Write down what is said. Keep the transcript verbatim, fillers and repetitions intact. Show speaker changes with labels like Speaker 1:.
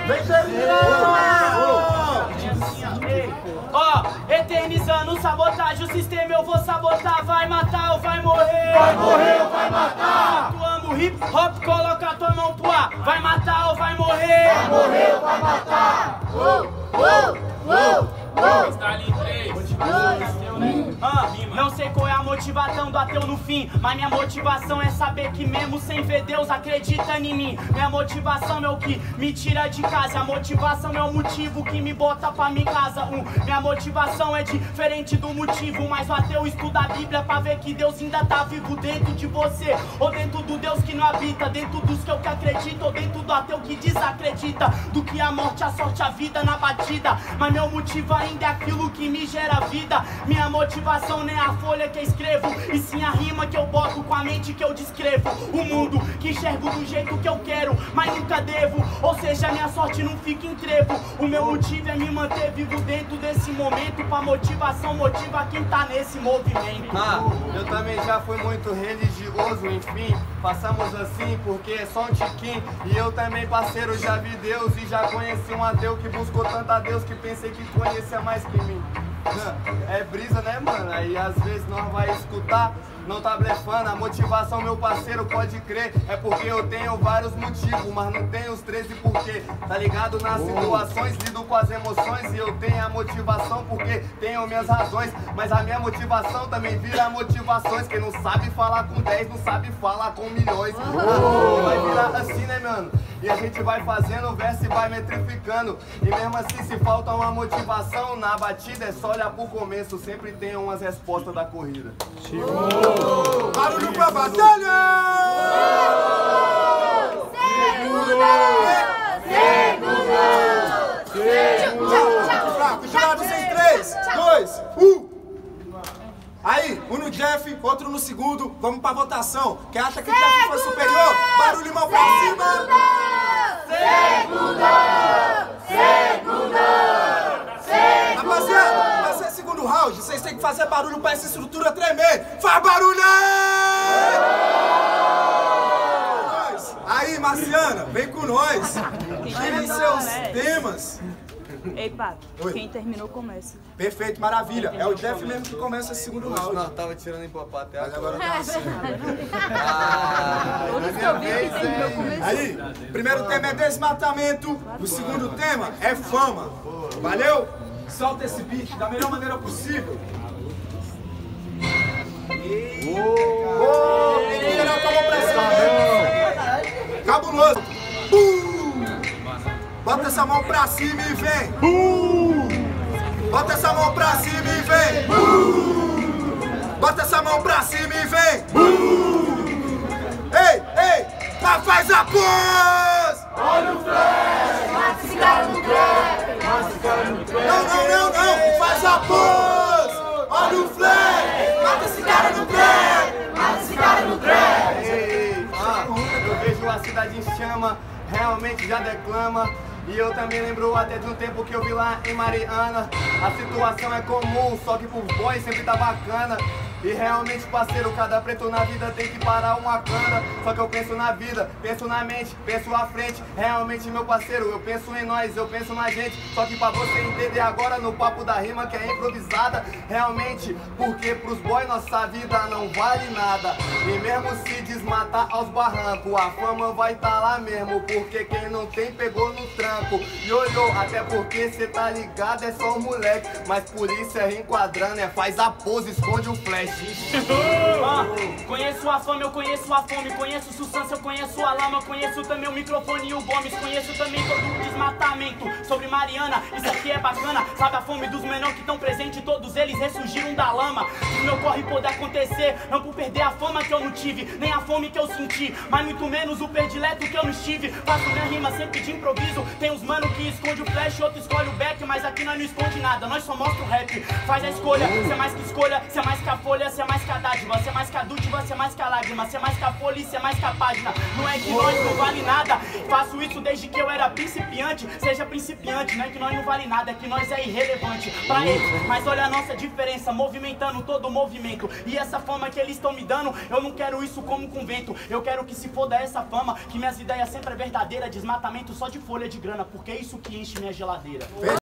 Speaker 1: Vem, Serginho!
Speaker 2: Ó, eternizando sabotagem, o sistema eu vou sabotar. Vai matar ou vai morrer?
Speaker 1: Vai morrer ou vai matar?
Speaker 2: Tu ama o hip hop, coloca a tua mão pro ar. Vai matar ou vai morrer?
Speaker 1: Vai morrer ou vai matar?
Speaker 3: Uou, uou, uou, uou.
Speaker 4: Está ali em três.
Speaker 2: Ah, não sei qual é a motivação do ateu no fim, mas minha motivação é saber que mesmo sem ver Deus acredita em mim. Minha motivação é o que me tira de casa, a motivação é o motivo que me bota pra minha casa. Um, minha motivação é diferente do motivo, mas o ateu estuda a Bíblia pra ver que Deus ainda tá vivo dentro de você, ou dentro do Deus que não habita, dentro dos que eu que acredito, ou dentro do ateu que desacredita do que a morte, a sorte, a vida na batida. Mas meu motivo ainda é aquilo que me gera vida. Minha motivação nem a folha que eu escrevo, e sim a rima que eu boto com a mente que eu descrevo. O mundo que enxergo do jeito que eu quero, mas nunca devo, ou seja, minha sorte não fica em trevo. O meu motivo é me manter vivo dentro desse momento, pra motivação motiva quem tá nesse movimento.
Speaker 5: Ah, eu também já fui muito religioso, enfim, passamos assim porque é só um tiquinho. E eu também, parceiro, já vi Deus e já conheci um ateu que buscou tanto a Deus que pensei que conhecia mais que mim. É brisa, né, mano? Aí às vezes nós vai escutar, não tá blefando. A motivação, meu parceiro, pode crer, é porque eu tenho vários motivos, mas não tenho os treze porquê. Tá ligado? Nas situações, lido com as emoções, e eu tenho a motivação porque tenho minhas razões. Mas a minha motivação também vira motivações. Quem não sabe falar com dez, não sabe falar com milhões. Oh, vai virar assim, né, mano? E a gente vai fazendo o verso e vai metrificando. E mesmo assim, se falta uma motivação na batida, é só olhar pro começo, sempre tem umas respostas da corrida.
Speaker 1: Oh! Barulho pra batalha!
Speaker 3: Segunda! Segunda!
Speaker 1: Segunda! Fraco, jurados em três, dois, um! Aí, um no Jeff, outro no segundo, vamos pra votação. Quem acha que o Jeff foi superior? Barulho, mão pra cima!
Speaker 3: Segunda! Segunda! Segunda!
Speaker 1: Rapaziada, vai ser segundo round, vocês têm que fazer barulho pra essa estrutura tremer. Faz barulho aí! Aí, Marciana, vem com nós. Tirem seus temas.
Speaker 6: Ei, Pato,
Speaker 1: Oi.
Speaker 6: quem terminou começa.
Speaker 1: Perfeito, maravilha. É o Jeff mesmo que começa esse segundo round.
Speaker 5: Não, tava tirando em popá até
Speaker 1: Mas agora tá assim.
Speaker 5: Ah,
Speaker 6: Por isso que eu vi que terminou começou.
Speaker 1: Aí, primeiro tema é desmatamento, o segundo tema é fama. Valeu? Solta esse beat da melhor maneira possível. Ô, tem que gerar com a mão pra cima. Cabuloso. Bum! Bota essa mão pra cima e vem. Bum! Bota essa mão pra cima e vem. Bum! Bota essa mão pra cima e vem. Bum! Ei, ei, mas faz a pose!
Speaker 3: Olha o flash! Mata esse cara no trap! Mata esse cara no trap!
Speaker 1: Não, não, não, não! Faz a pose! Olha o flash!
Speaker 3: Mata esse cara no trap! Mata esse cara no trap!
Speaker 5: Ei, ah, eu vejo a cidade em chama, realmente já declama. E eu também lembro até de um tempo que eu vi lá em Mariana. A situação é comum, só que pro boy sempre tá bacana. E realmente, parceiro, cada preto na vida tem que parar uma cana. Só que eu penso na vida, penso na mente, penso à frente. Realmente, meu parceiro, eu penso em nós, eu penso na gente. Só que pra você entender agora no papo da rima que é improvisada, realmente, porque pros boys nossa vida não vale nada. E mesmo se desmatar aos barrancos, a fama vai tá lá mesmo. Porque quem não tem pegou no tranco e olhou, até porque cê tá ligado, é só um moleque. Mas por isso é reenquadrando, é faz a pose, esconde o flash.
Speaker 2: Ah, conheço a fama, eu conheço a fome, conheço substância, eu conheço a lama, conheço também o microfone e o Gomes, conheço também todo o desmatamento. Sobre Mariana, isso aqui é bacana, sabe a fome dos menores que estão presentes, todos eles ressurgiram da lama. Se o meu corre poder acontecer, não por perder a fama que eu não tive, nem a fome que eu senti, mas muito menos o predileto que eu não estive. Faço minha rima sempre de improviso, tem uns mano que esconde o flash, outro escolhe o back, mas aqui nós não esconde nada, nós só mostra o rap. Faz a escolha, cê é mais que escolha, cê é mais que a folha. folha, cê é mais que a dádiva, cê é mais que a dúdiva, cê é mais que a lágrima, cê é mais que a folha, cê é mais que a página. Não é que nós não vale nada, faço isso desde que eu era principiante. Seja principiante, não é que nós não vale nada, é que nós é irrelevante pra eles. Mas olha a nossa diferença, movimentando todo o movimento. E essa fama que eles estão me dando, eu não quero isso como convento. Eu quero que se foda essa fama, que minhas ideias sempre é verdadeira. Desmatamento só de folha de grana, porque é isso que enche minha geladeira.